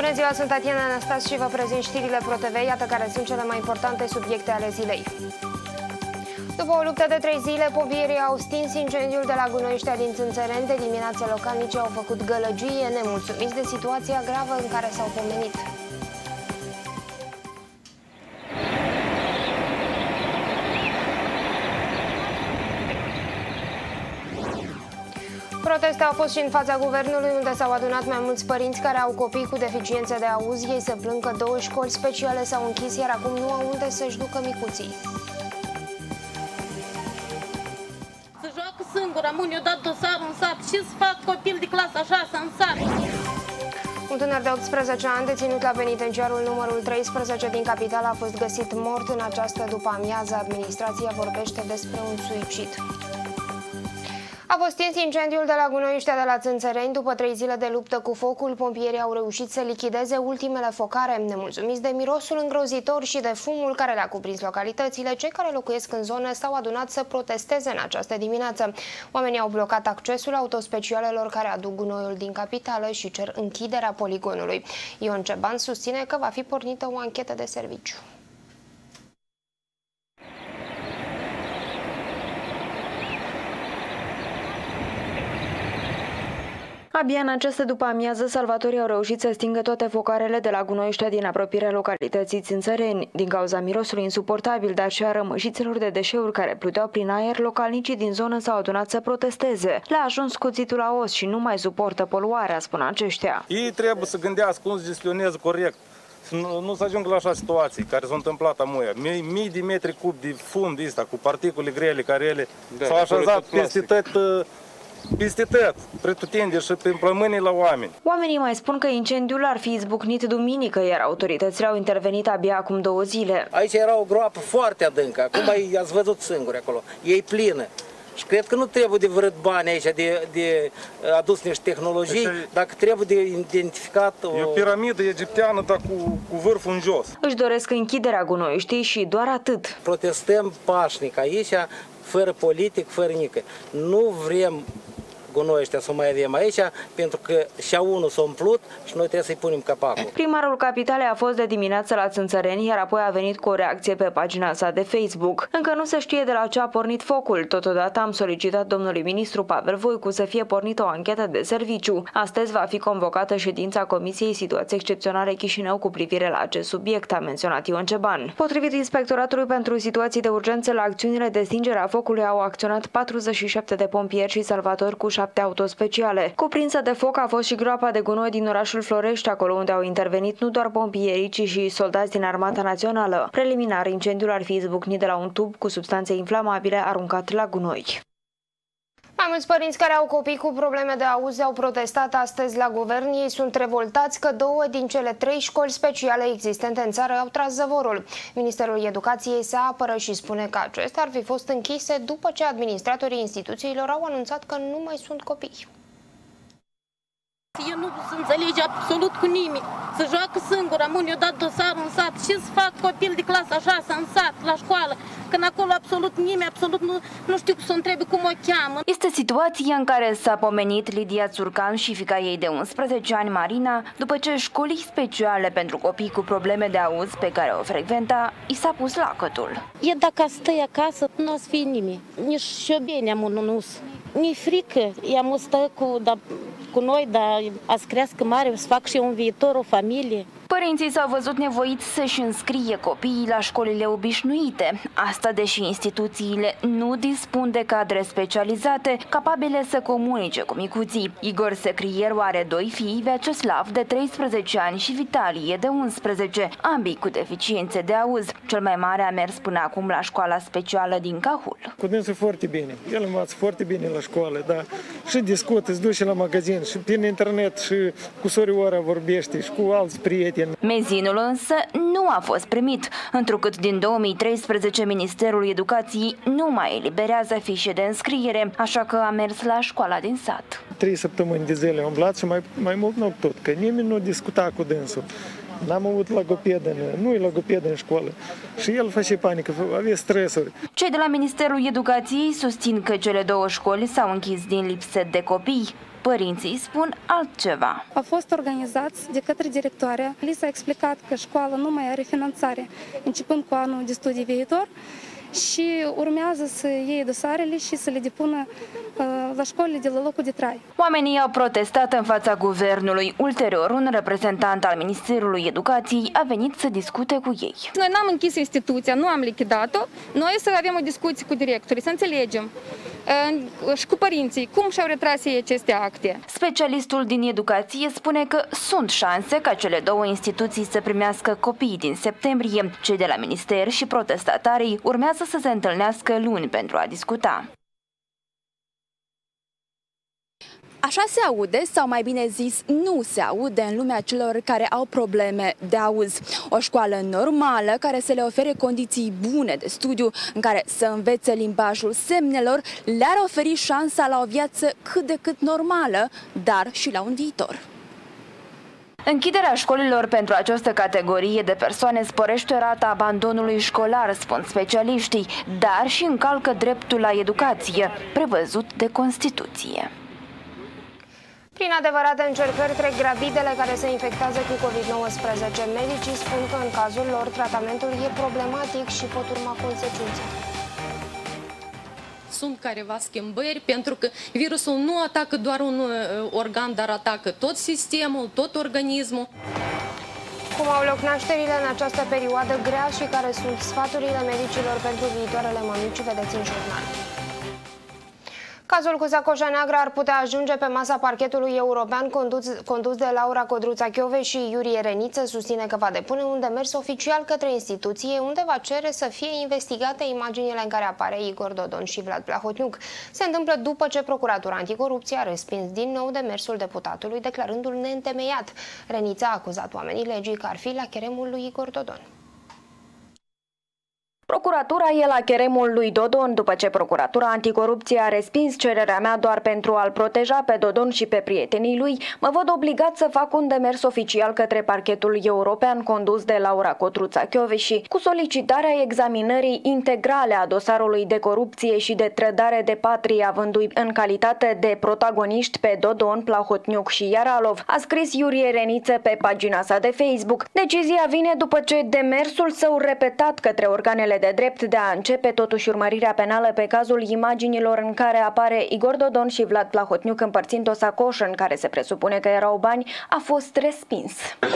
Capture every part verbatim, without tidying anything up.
Bună ziua, sunt Tatiana Anastas și vă prezint știrile ProTV, iată care sunt cele mai importante subiecte ale zilei. După o luptă de trei zile, pompierii au stins incendiul de la Gunoiștea din Țânțăreni. De dimineață, localnicii au făcut gălăgie, nemulțumiți de situația gravă în care s-au pomenit. Proteste au fost și în fața guvernului, unde s-au adunat mai mulți părinți care au copii cu deficiențe de auz. Ei se plâng că două școli speciale s-au închis, iar acum nu au unde să-și ducă micuții. Să joacă singur, amun, eu dat dosarul în sat. Ce să fac copil de clasa a șasea în sat? Un tânăr de optsprezece ani deținut la penitenciarul numărul treisprezece din capitală a fost găsit mort în această după-amiază. Administrația vorbește despre un suicid. A fost stins incendiul de la Gunoiștea de la Țânțăreni. După trei zile de luptă cu focul, pompierii au reușit să lichideze ultimele focare. Nemulțumiți de mirosul îngrozitor și de fumul care le-a cuprins localitățile, cei care locuiesc în zonă s-au adunat să protesteze în această dimineață. Oamenii au blocat accesul autospecialelor care aduc gunoiul din capitală și cer închiderea poligonului. Ion Ceban susține că va fi pornită o anchetă de serviciu. Abia în această după-amiază, salvatorii au reușit să stingă toate focarele de la Gunoiștea din apropierea localității Țânțăreni. Din cauza mirosului insuportabil, dar și a rămășițelor de deșeuri care pluteau prin aer, localnicii din zonă s-au adunat să protesteze. Le-a ajuns cuțitul la os și nu mai suportă poluarea, spun aceștia. Ei trebuie să gândească cum să gestioneze corect. Nu, nu să ajungă la așa situații care s-au întâmplat amuia. Mii, mii de metri cub de fum de ăsta, cu particule grele care ele da, s-au așezat peste tot, peste tot, pretutindeni și prin plămânii la oameni. Oamenii mai spun că incendiul ar fi izbucnit duminică, iar autoritățile au intervenit abia acum două zile. Aici era o groapă foarte adâncă, acum i-ați văzut singuri acolo, e plină. Și cred că nu trebuie de vrut bani aici, de, de adus niște tehnologii, deci, dacă trebuie de identificat... O... E o piramidă egipteană, dar cu, cu vârful în jos. Își doresc închiderea Gunoiștii și doar atât. Protestăm pașnic aici, fără politic, fără nică. Nu vrem Gunoiștea să mai avem aici, pentru că și-a unul s-a umplut și noi trebuie să-i punem capacul. Primarul capitalei a fost de dimineață la Țânțăreni, iar apoi a venit cu o reacție pe pagina sa de Facebook. Încă nu se știe de la ce a pornit focul. Totodată am solicitat domnului ministru Pavel Voicu să fie pornită o anchetă de serviciu. Astăzi va fi convocată ședința Comisiei Situații Excepționale Chișinău cu privire la acest subiect, a menționat Ion Ceban. Potrivit Inspectoratului pentru Situații de Urgență, la acțiunile de stingere a focului au acționat patruzeci și șapte de pompieri și salvatori cu șapte autospeciale. Cuprinsă de foc a fost și groapa de gunoi din orașul Florești, acolo unde au intervenit nu doar pompierii, ci și soldați din Armata Națională. Preliminar, incendiul ar fi izbucnit de la un tub cu substanțe inflamabile aruncat la gunoi. Mai mulți părinți care au copii cu probleme de auz au protestat astăzi la guvern. Ei sunt revoltați că două din cele trei școli speciale existente în țară au tras zăvorul. Ministerul Educației se apără și spune că acestea ar fi fost închise după ce administratorii instituțiilor au anunțat că nu mai sunt copii. Eu nu se înțelege absolut cu nimic. Să joacă singur, amun, eu dat dosarul în sat. Ce să fac copil de clasa a șasea în sat, la școală? Când acolo absolut nimeni, absolut nu, nu știu să o întrebe cum o cheamă. Este situația în care s-a pomenit Lidia Țurcan și fiica ei de unsprezece ani, Marina, după ce școlii speciale pentru copii cu probleme de auz pe care o frecventa, i s-a pus lacătul. E dacă stai acasă, nu o să fie nimeni. Nici șobeni am un Mi-e frică, i-am stă cu, da, cu noi, dar a să crească mare, să fac și un viitor, o familie. Părinții s-au văzut nevoiți să-și înscrie copiii la școlile obișnuite. Asta deși instituțiile nu dispun de cadre specializate capabile să comunice cu micuții. Igor Secrieru are doi fii, Vyacheslav de treisprezece ani și Vitalie de unsprezece, ambii cu deficiențe de auz. Cel mai mare a mers până acum la școala specială din Cahul. Cu dânsul foarte bine. El învață foarte bine la școală, dar și discută, se duce la magazin și prin internet și cu sorioara vorbește și cu alți prieteni. Mezinul însă nu a fost primit, întrucât din două mii treisprezece Ministerul Educației nu mai eliberează fișe de înscriere, așa că a mers la școala din sat. Trei săptămâni de zile am umblat și mai, mai mult nu tot, că nimeni nu discuta cu dânsul. N-am avut logopedă, nu e logopedă în școală. Și el face panică, avea stresuri. Cei de la Ministerul Educației susțin că cele două școli s-au închis din lipsă de copii. Părinții spun altceva. Au fost organizați de către directoarea. Li s-a explicat că școala nu mai are finanțare începând cu anul de studii viitor și urmează să iei dosarele și să le depună uh, la școlile de la locul de trai. Oamenii au protestat în fața guvernului. Ulterior, un reprezentant al Ministerului Educației a venit să discute cu ei. Noi n-am închis instituția, nu am lichidat-o. Noi să avem o discuție cu directorii, să înțelegem uh, și cu părinții cum și-au retras ei aceste acte. Specialistul din educație spune că sunt șanse ca cele două instituții să primească copiii din septembrie. Cei de la minister și protestatarii urmează să se întâlnească luni pentru a discuta. Așa se aude, sau mai bine zis, nu se aude în lumea celor care au probleme de auz. O școală normală care să le ofere condiții bune de studiu, în care să învețe limbajul semnelor, le-ar oferi șansa la o viață cât de cât normală, dar și la un viitor. Închiderea școlilor pentru această categorie de persoane sporește rata abandonului școlar, spun specialiștii, dar și încalcă dreptul la educație, prevăzut de Constituție. Prin adevărate încercări trec gravidele care se infectează cu COVID nouăsprezece. Medicii spun că în cazul lor tratamentul e problematic și pot urma consecințe. Sunt careva schimbări, pentru că virusul nu atacă doar un organ, dar atacă tot sistemul, tot organismul. Cum au loc nașterile în această perioadă grea și care sunt sfaturile medicilor pentru viitoarele mămici, vedeți în jurnal. Cazul cu sacoșa neagră ar putea ajunge pe masa parchetului european condus, condus de Laura Codruța-Chiove și Iurie Reniță. Susține că va depune un demers oficial către instituție unde va cere să fie investigate imaginile în care apare Igor Dodon și Vlad Plahotniuc. Se întâmplă după ce Procuratura Anticorupție a respins din nou demersul deputatului, declarându-l neîntemeiat. Reniță a acuzat oamenii legii că ar fi la cheremul lui Igor Dodon. Procuratura e la cheremul lui Dodon după ce Procuratura Anticorupție a respins cererea mea doar pentru a-l proteja pe Dodon și pe prietenii lui. Mă văd obligat să fac un demers oficial către parchetul european condus de Laura Codruța-Chioveși cu solicitarea examinării integrale a dosarului de corupție și de trădare de patrie, avându-i în calitate de protagoniști pe Dodon, Plahotniuc și Iaralov, a scris Iurie Reniță pe pagina sa de Facebook. Decizia vine după ce demersul său repetat către organele de drept de a începe totuși urmărirea penală pe cazul imaginilor în care apare Igor Dodon și Vlad Plahotniuc împărțind o sacoșă în care se presupune că erau bani, a fost respins.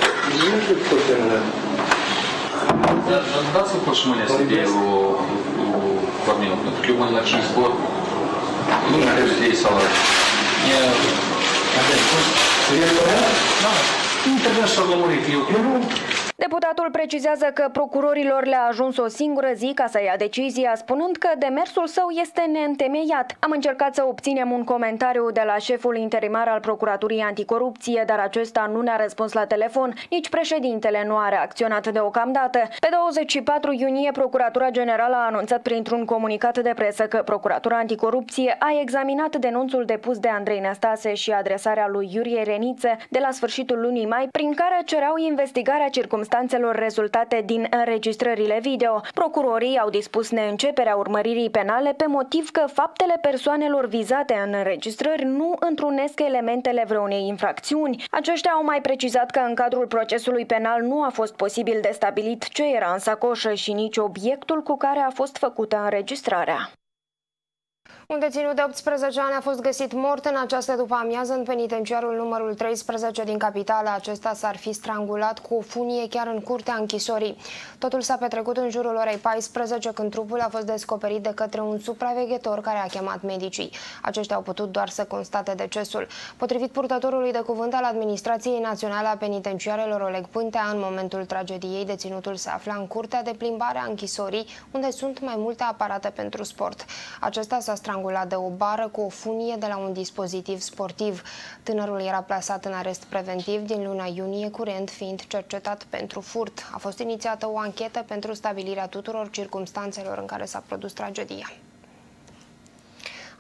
Dați-vă больше мне с идеей у Корнеева, потому что любой ночной сбор, ну, наверное, здесь салат. Не, опять, свет порядок? Да. Ну, тогда что говорит, я упрямую. Deputatul precizează că procurorilor le-a ajuns o singură zi ca să ia decizia, spunând că demersul său este neîntemeiat. Am încercat să obținem un comentariu de la șeful interimar al Procuraturii Anticorupție, dar acesta nu ne-a răspuns la telefon, nici președintele nu a reacționat deocamdată. Pe douăzeci și patru iunie, Procuratura Generală a anunțat printr-un comunicat de presă că Procuratura Anticorupție a examinat denunțul depus de Andrei Năstase și adresarea lui Iurie Reniță de la sfârșitul lunii mai, prin care cereau investigarea circumstanțelor rezultate din înregistrările video. Procurorii au dispus neînceperea urmăririi penale pe motiv că faptele persoanelor vizate în înregistrări nu întrunesc elementele vreunei infracțiuni. Aceștia au mai precizat că în cadrul procesului penal nu a fost posibil de stabilit ce era în sacoșă și nici obiectul cu care a fost făcută înregistrarea. Un deținut de optsprezece ani a fost găsit mort în această după-amiază în penitenciarul numărul treisprezece din capitală. Acesta s-ar fi strangulat cu o funie chiar în curtea închisorii. Totul s-a petrecut în jurul orei paisprezece, când trupul a fost descoperit de către un supraveghetor care a chemat medicii. Aceștia au putut doar să constate decesul. Potrivit purtătorului de cuvânt al Administrației Naționale a Penitenciarelor, Oleg Pântea, în momentul tragediei, deținutul se afla în curtea de plimbare a închisorii, unde sunt mai multe aparate pentru sport. Acesta s-a strangulat de o bară cu o funie de la un dispozitiv sportiv. Tânărul era plasat în arest preventiv din luna iunie, curent fiind cercetat pentru furt. A fost inițiată o anchetă pentru stabilirea tuturor circumstanțelor în care s-a produs tragedia.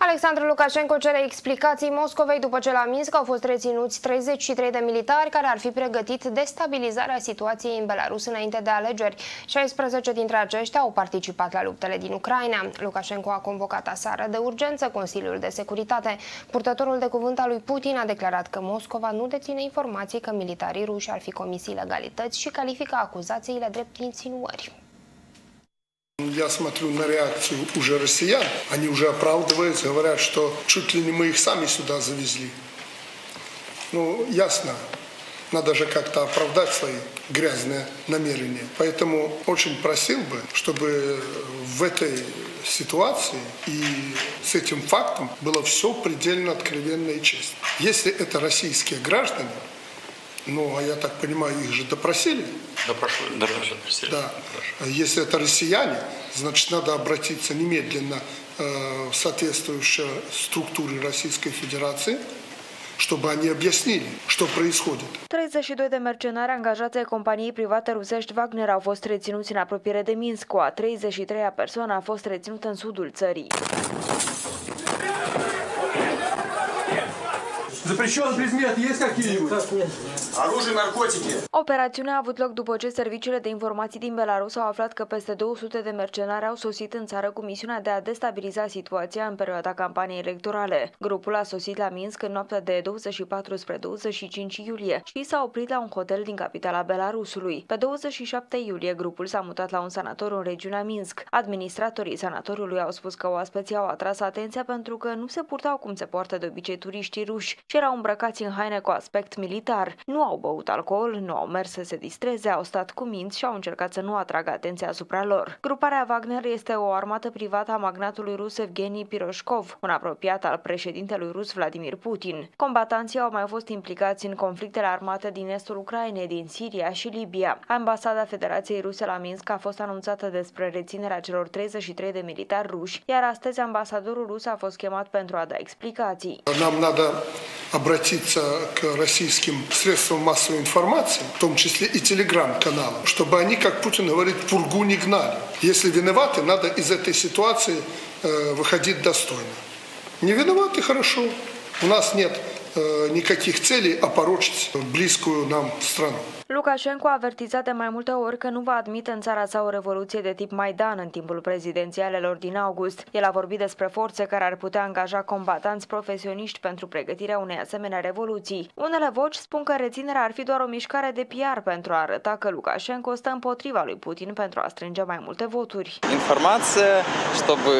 Alexandru Lukashenko cere explicații Moscovei după ce la Minsk au fost reținuți treizeci și trei de militari care ar fi pregătit destabilizarea situației în Belarus înainte de alegeri. șaisprezece dintre aceștia au participat la luptele din Ucraina. Lukashenko a convocat aseară de urgență Consiliul de Securitate. Purtătorul de cuvânt al lui Putin a declarat că Moscova nu deține informații că militarii ruși ar fi comis ilegalități și califică acuzațiile drept insinuări. Я смотрю на реакцию уже россиян. Они уже оправдываются, говорят, что чуть ли не мы их сами сюда завезли. Ну, ясно. Надо же как-то оправдать свои грязные намерения. Поэтому очень просил бы, чтобы в этой ситуации и с этим фактом было все предельно откровенно и честно. Если это российские граждане, ну, а я так понимаю, их же допросили. Допрашивали, допросили. Да. Если это россияне, значит, надо обратиться немедленно э, в соответствующие структуры Российской Федерации, чтобы они объяснили, что происходит. treizeci și doi de mercenari angajați ai companiei private rusești Wagner au fost reținuți în apropiere de Minsk. O a treizeci și treia persoană a fost reținută în sudul țării. Запрещенный предмет есть какие-нибудь? Оружие, наркотики. Operațiunea a avut loc după ce serviciile de informații din Belarus au aflat că peste două sute de mercenari au sosit în țară cu misiunea de a destabiliza situația în perioada campaniei electorale. Grupul a sosit la Minsk în noaptea de douăzeci și patru spre douăzeci și cinci iulie și s-a oprit la un hotel din capitala Belarusului. Pe douăzeci și șapte iulie, grupul s-a mutat la un sanatoriu în regiunea Minsk. Administratorii sanatoriului au spus că oaspeții au atras atenția pentru că nu se purtau cum se poartă de obicei turiștii ruși și erau îmbrăcați în haine cu aspect militar. Nu au băut alcool, nu au mers să se distreze, au stat cu minți și au încercat să nu atragă atenția asupra lor. Gruparea Wagner este o armată privată a magnatului rus Evgeni Piroshkov, un apropiat al președintelui rus Vladimir Putin. Combatanții au mai fost implicați în conflictele armate din estul Ucrainei, din Siria și Libia. Ambasada Federației Ruse la Minsk a fost anunțată despre reținerea celor treizeci și trei de militari ruși, iar astăzi ambasadorul rus a fost chemat pentru a da explicații. Нам надо обратиться к российским средствам массовой информации, в том числе и телеграм-каналам, чтобы они, как Путин говорит, пургу не гнали. Если виноваты, надо из этой ситуации э, выходить достойно. Не виноваты — хорошо. У нас нет э, никаких целей опорочить близкую нам страну. Lukashenko a avertizat de mai multe ori că nu va admite în țara sa o revoluție de tip Maidan în timpul prezidențialelor din august. El a vorbit despre forțe care ar putea angaja combatanți profesioniști pentru pregătirea unei asemenea revoluții. Unele voci spun că reținerea ar fi doar o mișcare de P R pentru a arăta că Lukashenko stă împotriva lui Putin pentru a strânge mai multe voturi. Informație, чтобы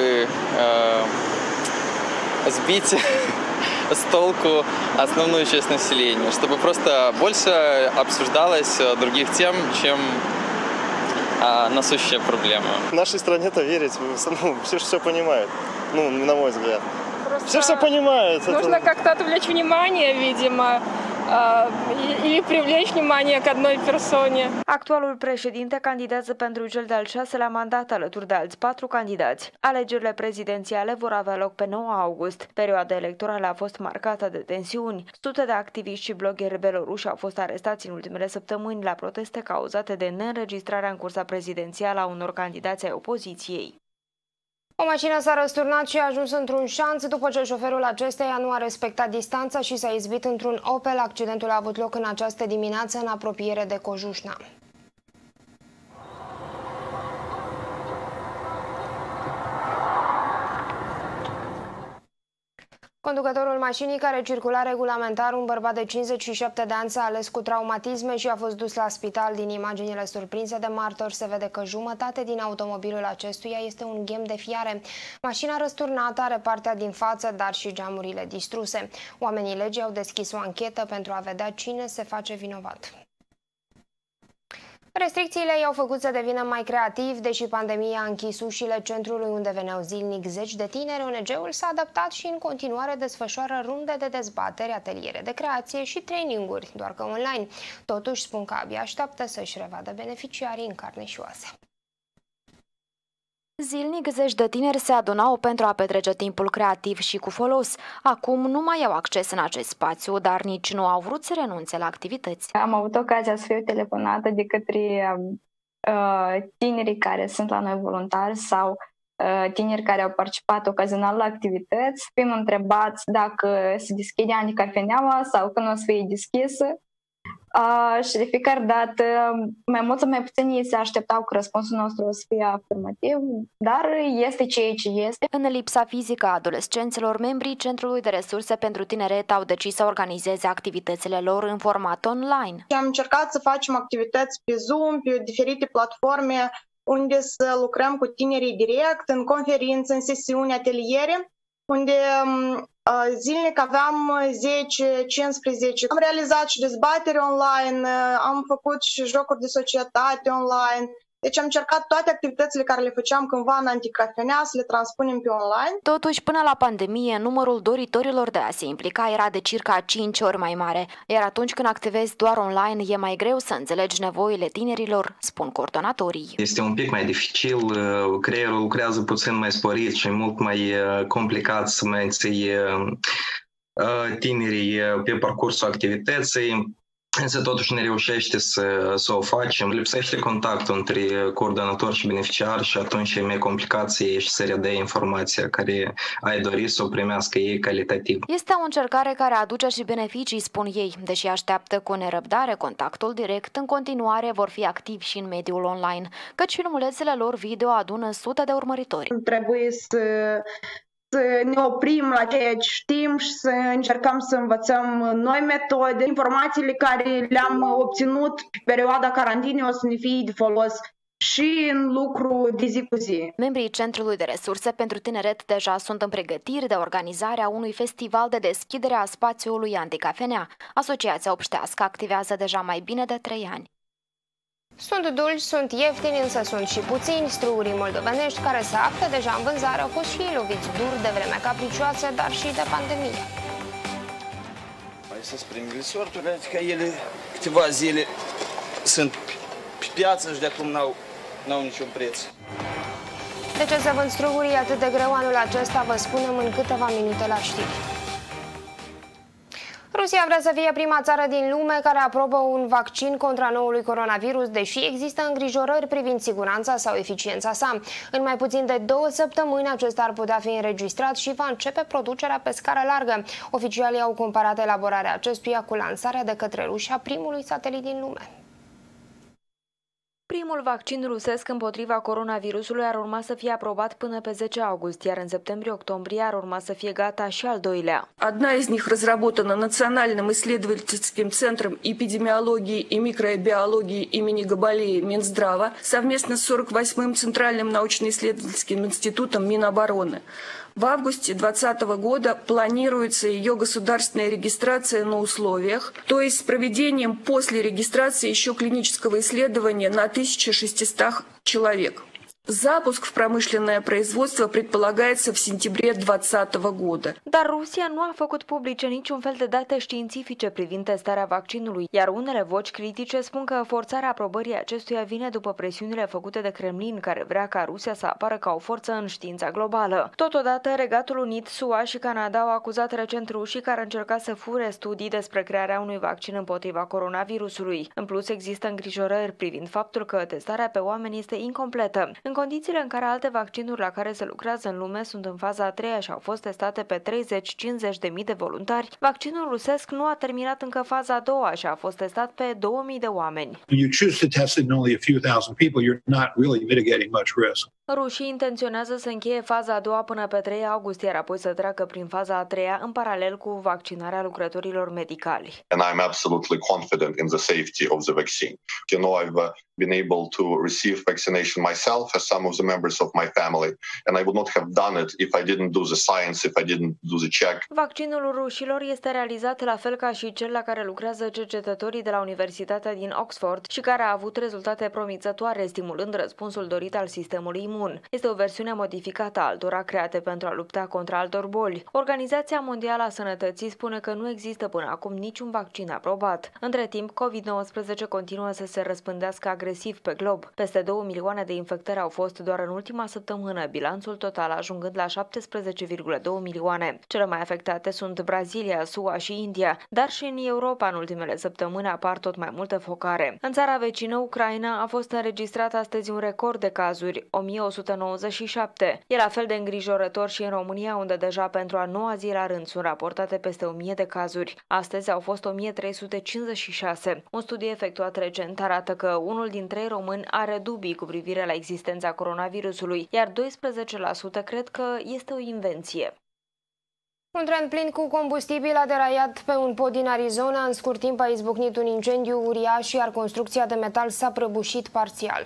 сбить с толку основную часть населения, чтобы просто больше обсуждалось других тем, чем а, насущая проблема. В нашей стране-то верить, ну, все все понимают, ну, на мой взгляд. Просто все все понимают. Нужно это... как-то отвлечь внимание, видимо, или привлечь внимание к одной персоне. Actualul președinte candidează pentru cel de-al șaselea mandat alături de alți patru candidați. Alegerile prezidențiale vor avea loc pe nouă august. Perioada electorală a fost marcată de tensiuni. Sute de activiști și blogheri beloruși au fost arestați în ultimele săptămâni la proteste cauzate de neînregistrarea în cursa prezidențială a unor candidați ai opoziției. O mașină s-a răsturnat și a ajuns într-un șanț după ce șoferul acesteia nu a respectat distanța și s-a izbit într-un Opel. Accidentul a avut loc în această dimineață în apropiere de Cojușna. Conducătorul mașinii, care circula regulamentar, un bărbat de cincizeci și șapte de ani, s-a ales cu traumatisme și a fost dus la spital. Din imaginile surprinse de martori se vede că jumătate din automobilul acestuia este un ghem de fiare. Mașina răsturnată are partea din față, dar și geamurile distruse. Oamenii legii au deschis o anchetă pentru a vedea cine se face vinovat. Restricțiile i-au făcut să devină mai creativi, deși pandemia a închis ușile centrului unde veneau zilnic zeci de tineri. O N G-ul s-a adaptat și în continuare desfășoară runde de dezbateri, ateliere de creație și traininguri, doar că online. Totuși spun că abia așteaptă să-și revadă beneficiarii în carne și oase. Zilnic zeci de tineri se adunau pentru a petrece timpul creativ și cu folos. Acum nu mai au acces în acest spațiu, dar nici nu au vrut să renunțe la activități. Am avut ocazia să fiu telefonată de către uh, tinerii care sunt la noi voluntari sau tineri care au participat ocazional la activități. Fim întrebați dacă se deschide anticafeneaua sau când o să fie deschisă. Uh, și de fiecare dată, mai mult sau mai puțin, ei se așteptau că răspunsul nostru o să fie afirmativ, dar este ceea ce este. În lipsa fizică a adolescenților, membrii Centrului de Resurse pentru Tineret au decis să organizeze activitățile lor în format online. Am încercat să facem activități pe Zoom, pe diferite platforme, unde să lucrăm cu tinerii direct, în conferințe, în sesiuni, ateliere, unde zilnic aveam zece cincisprezece. Am realizat și dezbateri online, am făcut și jocuri de societate online. Deci am încercat toate activitățile care le făceam cândva în anticafenea să le transpunem pe online. Totuși, până la pandemie, numărul doritorilor de a se implica era de circa cinci ori mai mare. Iar atunci când activezi doar online, e mai greu să înțelegi nevoile tinerilor, spun coordonatorii. Este un pic mai dificil, creierul lucrează puțin mai sporit și mult mai complicat să menții tinerii pe parcursul activității. Însă totuși ne reușește să, să o facem. Lipsește contactul între coordonator și beneficiar și atunci e mai complicat să ieși și să redea informația care ai dori să o primească ei calitativ. Este o încercare care aduce și beneficii, spun ei, deși așteaptă cu nerăbdare contactul direct, în continuare vor fi activi și în mediul online, căci filmulețele lor video adună sute de urmăritori. Trebuie să să ne oprim la ceea ce știm și să încercăm să învățăm noi metode. Informațiile care le-am obținut pe perioada carantinei o să ne fie de folos și în lucru de zi cu zi. Membrii Centrului de Resurse pentru Tineret deja sunt în pregătiri de organizarea unui festival de deschidere a spațiului anticafenea. Asociația obștească activează deja mai bine de trei ani. Sunt dulci, sunt ieftini, însă sunt și puțini. Strugurii moldovenești care se află deja în vânzare au fost și ei loviți dur de vremea capricioasă, dar și de pandemie. Mai să springile sorturile, adică ele câteva zile sunt pe piață și de acum n-au niciun preț. De ce se vând strugurii atât de greu anul acesta, vă spunem în câteva minute la știri. Rusia vrea să fie prima țară din lume care aprobă un vaccin contra noului coronavirus, deși există îngrijorări privind siguranța sau eficiența sa. În mai puțin de două săptămâni acesta ar putea fi înregistrat și va începe producerea pe scară largă. Oficialii au comparat elaborarea acestuia cu lansarea de către Rusia primului satelit din lume. Primul vaccin rusesc împotriva coronavirusului ar urma să fie aprobat până pe zece august, iar în septembrie-octombrie ar urma să fie gata și al doilea. Одна из них разработана Национальным исследовательским центром эпидемиологии и микробиологии имени Габалея Минздрава совместно с сорок восьмым Центральным научно-исследовательским институтом Минобороны. В августе две тысячи двадцатого года планируется ее государственная регистрация на условиях, то есть с проведением после регистрации еще клинического исследования на тысяча шестьсот человек. Запуск в промышленное производство предполагается в сентябре две тысячи двадцатого года. Dar Rusia nu a făcut publice niciun fel de date științifice privind testarea vaccinului, iar unele voci critice spun că forțarea aprobării acestuia vine după presiunile făcute de Kremlin, care vrea ca Rusia să apară ca o forță în știința globală. Totodată, Regatul Unit, S U A și Canada au acuzat recent rușii care au încercat să fure studii despre crearea unui vaccin împotriva coronavirusului. În plus, există îngrijorări privind faptul că testarea pe oameni este incompletă. În condițiile în care alte vaccinuri la care se lucrează în lume sunt în faza a treia și au fost testate pe treizeci cincizeci de mii de voluntari, vaccinul rusesc nu a terminat încă faza a doua și a fost testat pe două mii de oameni. When you choose to test it in only a few thousand people, you're not really mitigating much risk. Rușii intenționează să încheie faza a doua până pe trei august, iar apoi să treacă prin faza a treia în paralel cu vaccinarea lucrătorilor medicali. And I'm absolutely confident in the safety of the vaccine. You know, I've uh, been able to receive vaccination myself as some of the members of my family, and I would not have done it if I didn't do the science, if I didn't do the check. Vaccinul rușilor este realizat la fel ca și cel la care lucrează cercetătorii de la Universitatea din Oxford și care a avut rezultate promițătoare, stimulând răspunsul dorit al sistemului imun. Este o versiune modificată a altora create pentru a lupta contra altor boli. Organizația Mondială a Sănătății spune că nu există până acum niciun vaccin aprobat. Între timp, COVID nouăsprezece continuă să se răspândească agresiv pe glob. Peste două milioane de infectări au fost doar în ultima săptămână, bilanțul total ajungând la șaptesprezece virgulă doi milioane. Cele mai afectate sunt Brazilia, S U A și India, dar și în Europa în ultimele săptămâni apar tot mai multe focare. În țara vecină, Ucraina, a fost înregistrat astăzi un record de cazuri, o mie o sută nouăzeci și șapte. E la fel de îngrijorător și în România, unde deja pentru a noua zi la rând sunt raportate peste o mie de cazuri. Astăzi au fost o mie trei sute cincizeci și șase. Un studiu efectuat recent arată că unul din trei români are dubii cu privire la existența coronavirusului, iar doisprezece la sută cred că este o invenție. Un tren plin cu combustibil a deraiat pe un pod din Arizona. În scurt timp a izbucnit un incendiu uriaș, iar construcția de metal s-a prăbușit parțial.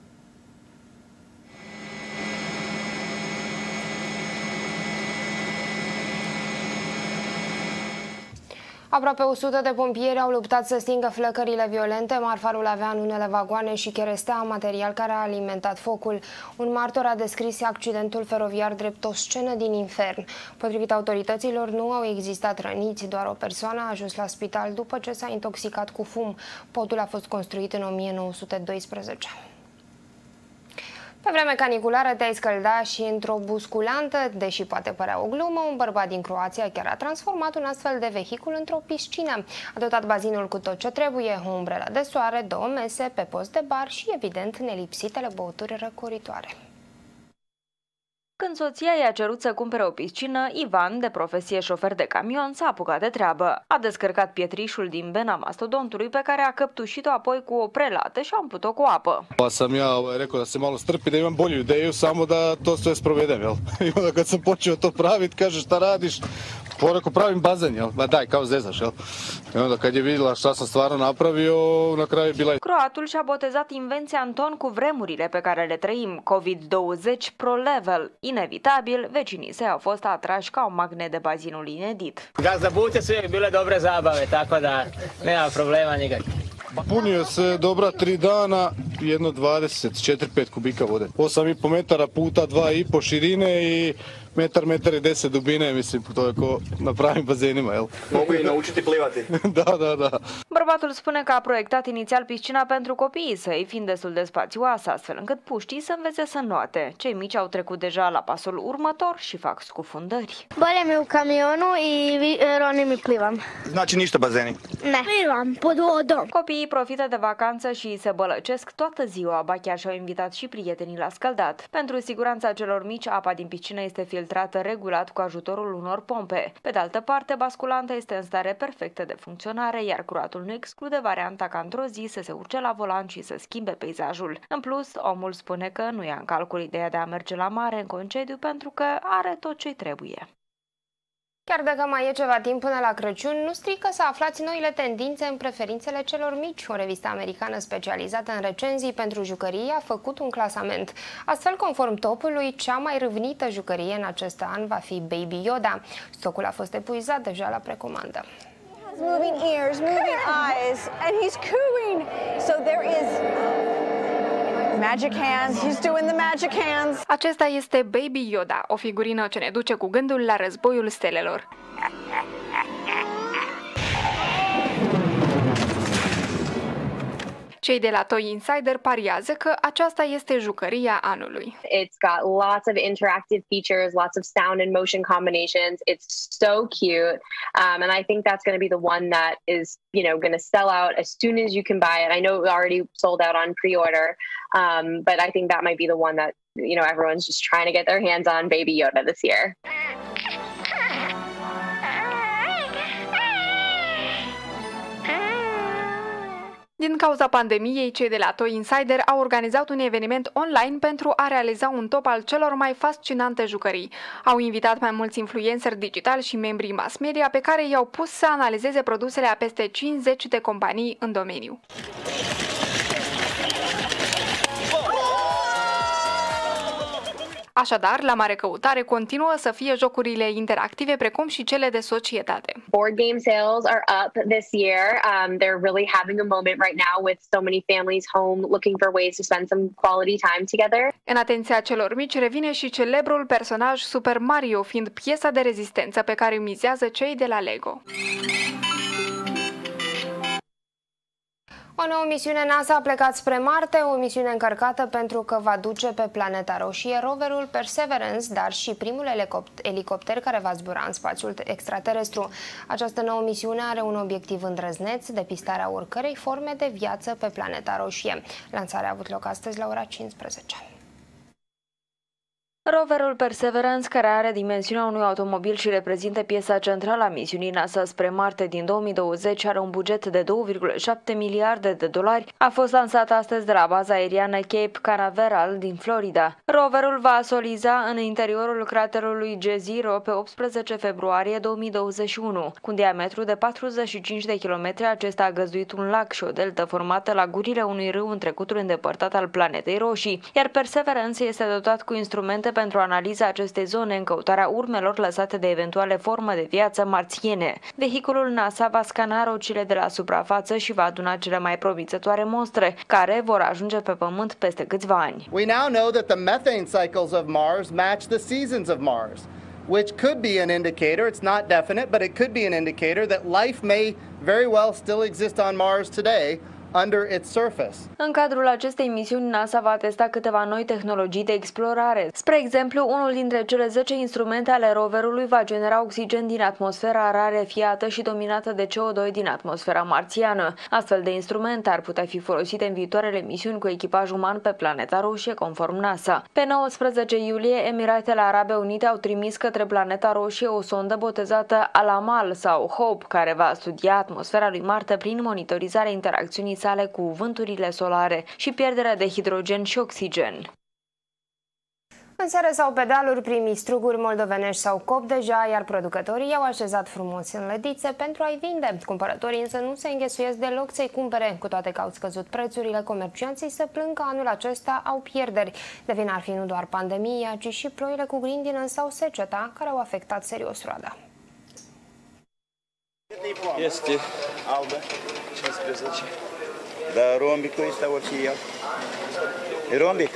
Aproape o sută de pompieri au luptat să stingă flăcările violente. Marfarul avea în unele vagoane și cherestea material care a alimentat focul. Un martor a descris accidentul feroviar drept o scenă din infern. Potrivit autorităților, nu au existat răniți, doar o persoană a ajuns la spital după ce s-a intoxicat cu fum. Podul a fost construit în o mie nouă sute doisprezece. Pe vreme caniculară te-ai scălda și într-o busculantă, deși poate părea o glumă, un bărbat din Croația chiar a transformat un astfel de vehicul într-o piscină. A dotat bazinul cu tot ce trebuie, o umbrelă de soare, două mese, pe post de bar și, evident, nelipsitele băuturi răcoritoare. Când soția i-a cerut să cumpere o piscină, Ivan, de profesie șofer de camion, s-a apucat de treabă. A descărcat pietrișul din bena mastodontului, pe care a căptușit-o apoi cu o prelată și a umplut-o cu apă. Pa sam ja rekao da se malo strpi, da imam bolju ideju, samo da to sve sprovedem, jel? I onda kad sam počeo to pravit, kaže šta radiš? Pa rekao pravim bazen, jel? Ma daj, kao zezaš, jel? I onda kad je vidjela šta sam stvarno napravio, na kraju je bila... Croatul și-a botezat invenția în ton cu vremurile pe care le trăim, COVID douăzeci Pro Level. Inevitabil, vecinii săi au fost atrași ca un magnet de bazinul inedit. Gazda bute su je bile dobre zabave, tako da nema problema nikak. Punio se dobra tri dana, jedno dvadeset četiri pet kubika vode. osam i po metara puta dva i po širine i metar, metar i deset dubine, mislim, to je ko na pravim bazenima, jel? Mogu i naučiti plivati. Da, da, da. Bărbatul spune că a proiectat inițial piscina pentru copiii săi, fiind destul de spațioasă, astfel încât puștii să învețe să înnoate. Cei mici au trecut deja la pasul următor și fac scufundări. Bolje mi u kamionu i roni mi plivam. Znači ništa bazeni? Ne. Plivam pod vodom. Copiii profită de vacanță și se bălăcesc toată ziua, ba chiar și-au invitat și prietenii la scăldat. Pentru siguranța celor mici, apa din piscină este filtrată regulat cu ajutorul unor pompe. Pe de altă parte, basculanta este în stare perfectă de funcționare, iar croatul nu exclude varianta ca într-o zi să se urce la volan și să schimbe peisajul. În plus, omul spune că nu ia în calcul ideea de a merge la mare în concediu pentru că are tot ce-i trebuie. Chiar dacă mai e ceva timp până la Crăciun, nu strică să aflați noile tendințe în preferințele celor mici. O revistă americană specializată în recenzii pentru jucării a făcut un clasament. Astfel, conform topului, cea mai râvnită jucărie în acest an va fi Baby Yoda. Stocul a fost epuizat deja la precomandă. Moving ears, moving eyes, and he's cooing. So there is magic hands. He's doing the magic hands. Acesta este Baby Yoda, o figurină ce ne duce cu gândul la războiul stelelor. Cei de la Toy Insider pariază că aceasta este jucăria anului. It's got lots of interactive features, lots of sound and motion combinations. It's so cute. Um, and I think that's going to be the one that is, you know, going to sell out as soon as you can buy it. I know it already sold out on pre-order, um, but I think that might be the one that, you know, everyone's just trying to get their hands on Baby Yoda this year. Din cauza pandemiei, cei de la Toy Insider au organizat un eveniment online pentru a realiza un top al celor mai fascinante jucării. Au invitat mai mulți influenceri digitali și membrii mass media pe care i-au pus să analizeze produsele a peste cincizeci de companii în domeniu. Așadar, la mare căutare continuă să fie jocurile interactive precum și cele de societate. Board game sales are up this year. Um, they're really having a moment right now with so many families home looking for ways to spend some quality time together. În atenția celor mici revine și celebrul personaj Super Mario, fiind piesa de rezistență pe care mizează cei de la Lego. O nouă misiune NASA a plecat spre Marte, o misiune încărcată pentru că va duce pe planeta roșie roverul Perseverance, dar și primul elicopter care va zbura în spațiul extraterestru. Această nouă misiune are un obiectiv îndrăzneț, depistarea oricărei forme de viață pe planeta roșie. Lansarea a avut loc astăzi la ora cincisprezece. Roverul Perseverance, care are dimensiunea unui automobil și reprezintă piesa centrală a misiunii NASA spre Marte din două mii douăzeci, are un buget de două virgulă șapte miliarde de dolari, a fost lansat astăzi de la baza aeriană Cape Canaveral din Florida. Roverul va asoliza în interiorul craterului Jezero pe optsprezece februarie două mii douăzeci și unu. Cu un diametru de patruzeci și cinci de kilometri, acesta a găzduit un lac și o deltă formată la gurile unui râu în trecutul îndepărtat al planetei roșii, iar Perseverance este dotat cu instrumente pentru analiza acestei zone în căutarea urmelor lăsate de eventuale forme de viață marțiene. Vehiculul NASA va scana rocile de la suprafață și va aduna cele mai promițătoare monstre, care vor ajunge pe Pământ peste câțiva ani. We now know that the methane cycles of Mars match the seasons of Mars, which could be an indicator, it's not definite, but it could be an indicator that life may very well still exist on Mars today under its surface. În cadrul acestei misiuni, NASA va testa câteva noi tehnologii de explorare. Spre exemplu, unul dintre cele zece instrumente ale roverului va genera oxigen din atmosfera rarefiată și dominată de C O doi din atmosfera marțiană. Astfel de instrumente ar putea fi folosite în viitoarele misiuni cu echipaj uman pe planeta roșie, conform NASA. Pe nouăsprezece iulie, Emiratele Arabe Unite au trimis către planeta roșie o sondă botezată Al-Amal sau Hope, care va studia atmosfera lui Marte prin monitorizarea interacțiunii sale cu vânturile solare și pierderea de hidrogen și oxigen. În seră sau pe dealuri, primii struguri moldovenești s-au copt deja, iar producătorii i-au așezat frumos în lădițe pentru a-i vinde. Cumpărătorii însă nu se înghesuiesc deloc să-i cumpere. Cu toate că au scăzut prețurile, comercianții se plâng că anul acesta au pierderi. De vină ar fi nu doar pandemia, ci și ploile cu grindină sau seceta, care au afectat serios roada. Este albă, cincisprezece. Dar rombicul ăsta o fi el. E rombic?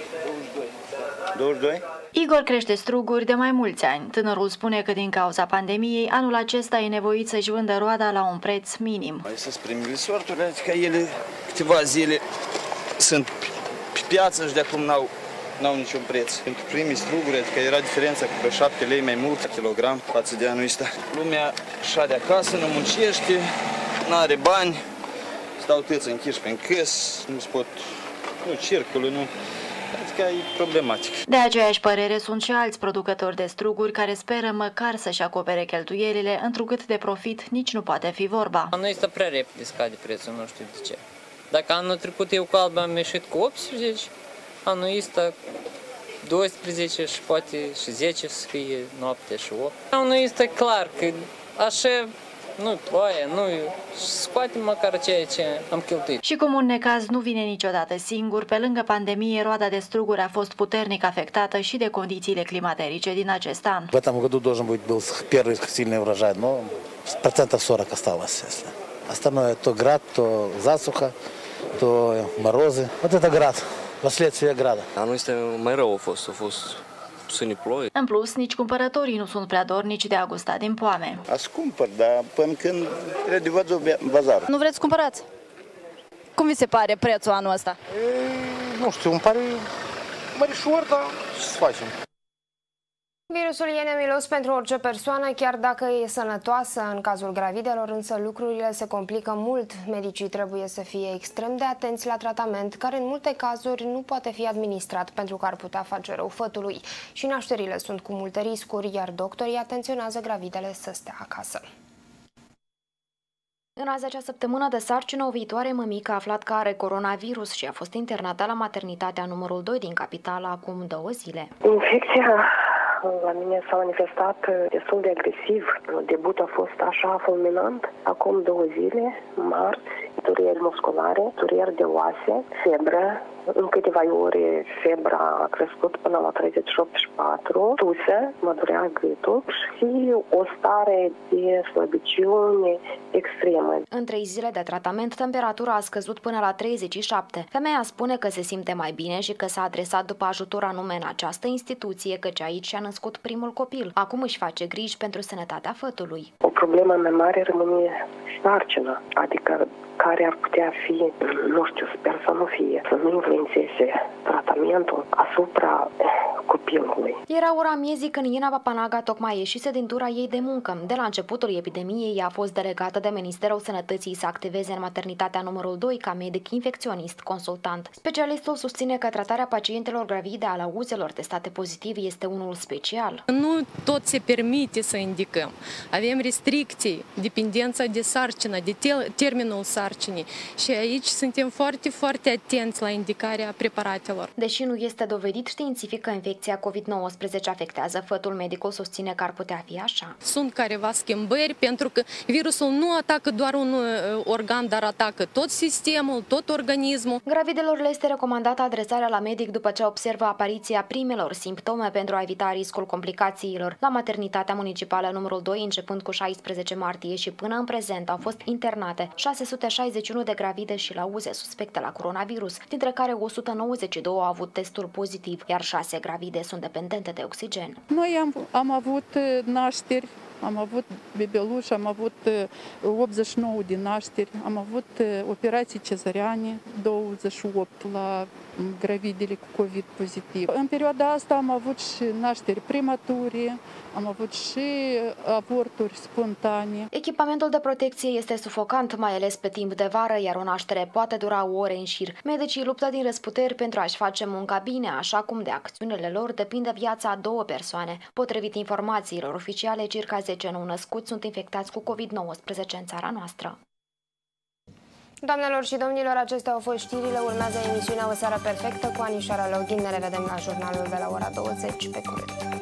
douăzeci și doi. Igor crește struguri de mai mulți ani. Tânărul spune că din cauza pandemiei, anul acesta e nevoit să-și vândă roada la un preț minim. Mai să primele sorturile, adică ele câteva zile sunt pe piață și de acum n-au n-au niciun preț. Pentru primii struguri, adică era diferența cu șapte lei mai mult la kilogram față de anul ăsta. Lumea șa de acasă, nu muncește, n-are bani, stau tăți închiși pe încăs, nu se pot, nu circulă, nu. Adică e problematic. De aceeași părere sunt și alți producători de struguri care speră măcar să-și acopere cheltuielile, întrucât de profit nici nu poate fi vorba. Anul ăsta prea repede scade prețul, nu știu de ce. Dacă anul trecut eu cu alba am ieșit cu optsprezece, anul ăsta doisprezece și poate și zece să fie noapte și opt. Anul ăsta clar că așa nu ploaie, nu scoatem măcar ceea ce am cheltuit. Și cum un necaz nu vine niciodată singur, pe lângă pandemie, roada de struguri a fost puternic afectată și de condițiile climaterice din acest an. В этом году должен быть был первый сильный урожай, но процентов сорок осталось. Если. Остальное то град, то засуха, то морозы. Вот это град, последствия града. Anul este mai rău a fost, a fost sâni ploi. În plus, nici cumpărătorii nu sunt prea dornici de a gusta din poame. Ați cumpăr, dar până când e de văzut bazarul. Nu vreți să cumpărați? Cum vi se pare prețul anul ăsta? E, nu știu, îmi pare mărișor, dar ce să facem? Virusul e nemilos pentru orice persoană, chiar dacă e sănătoasă. În cazul gravidelor, însă, lucrurile se complică mult. Medicii trebuie să fie extrem de atenți la tratament, care în multe cazuri nu poate fi administrat pentru că ar putea face rău fătului. Și nașterile sunt cu multe riscuri, iar doctorii atenționează gravidele să stea acasă. În a zecea săptămână de sarcină, o viitoare mămică a aflat că are coronavirus și a fost internată la maternitatea numărul doi din capitală acum două zile. Infecția la mine s-a manifestat destul de agresiv. Debutul a fost așa fulminant. Acum două zile, marți, dureri musculare, dureri de oase, febră. În câteva ore febra a crescut până la treizeci și opt virgulă patru, tuse, mă durea gâtul și o stare de slăbiciune extremă. În trei zile de tratament, temperatura a scăzut până la treizeci și șapte. Femeia spune că se simte mai bine și că s-a adresat după ajutor anume în această instituție, căci aici și-a născut primul copil. Acum își face griji pentru sănătatea fătului. O problemă mai mare rămâne sarcina, adică care ar putea fi, nu știu, sper să nu fie, să nu influențeze tratamentul asupra copilului. Era ora miezii când Ina Papanaga tocmai ieșise din tura ei de muncă. De la începutul epidemiei a fost delegată de Ministerul Sănătății să activeze în maternitatea numărul doi ca medic infecționist consultant. Specialistul susține că tratarea pacientelor gravide al auzelor testate pozitiv este unul special. Nu tot se permite să indicăm. Avem restricții, dependența de sarcină, de termenul sarcinii și aici suntem foarte, foarte atenți la indicarea preparatelor. Deși nu este dovedit științific că infecția covid nouăsprezece afectează fătul, medicul susține că ar putea fi așa. Sunt careva schimbări pentru că virusul nu atacă doar un organ, dar atacă tot sistemul, tot organismul. Gravidelor le este recomandată adresarea la medic după ce observă apariția primelor simptome pentru a evita riscul complicațiilor. La maternitatea municipală numărul doi, începând cu șaisprezece martie și până în prezent, au fost internate șase sute șaizeci și unu de gravide și lauze suspecte la coronavirus, dintre care o sută nouăzeci și doi au avut testul pozitiv, iar șase gravide sunt dependente de oxigen. Noi am, am avut nașteri, am avut bebeluși, am avut optzeci și nouă de nașteri, am avut operații cezariane, douăzeci și opt la gravidele cu COVID pozitiv. În perioada asta am avut și nașteri premature, am avut și avorturi spontane. Echipamentul de protecție este sufocant, mai ales pe timp de vară, iar o naștere poate dura ore în șir. Medicii luptă din răsputeri pentru a-și face munca bine, așa cum de acțiunile lor depinde viața a două persoane. Potrivit informațiilor oficiale, circa zece nou-născuți sunt infectați cu covid nouăsprezece în țara noastră. Doamnelor și domnilor, acestea au fost știrile. Urmează emisiunea O Seară Perfectă cu Anișoara Loghin. Ne revedem la jurnalul de la ora douăzeci. Pe curând!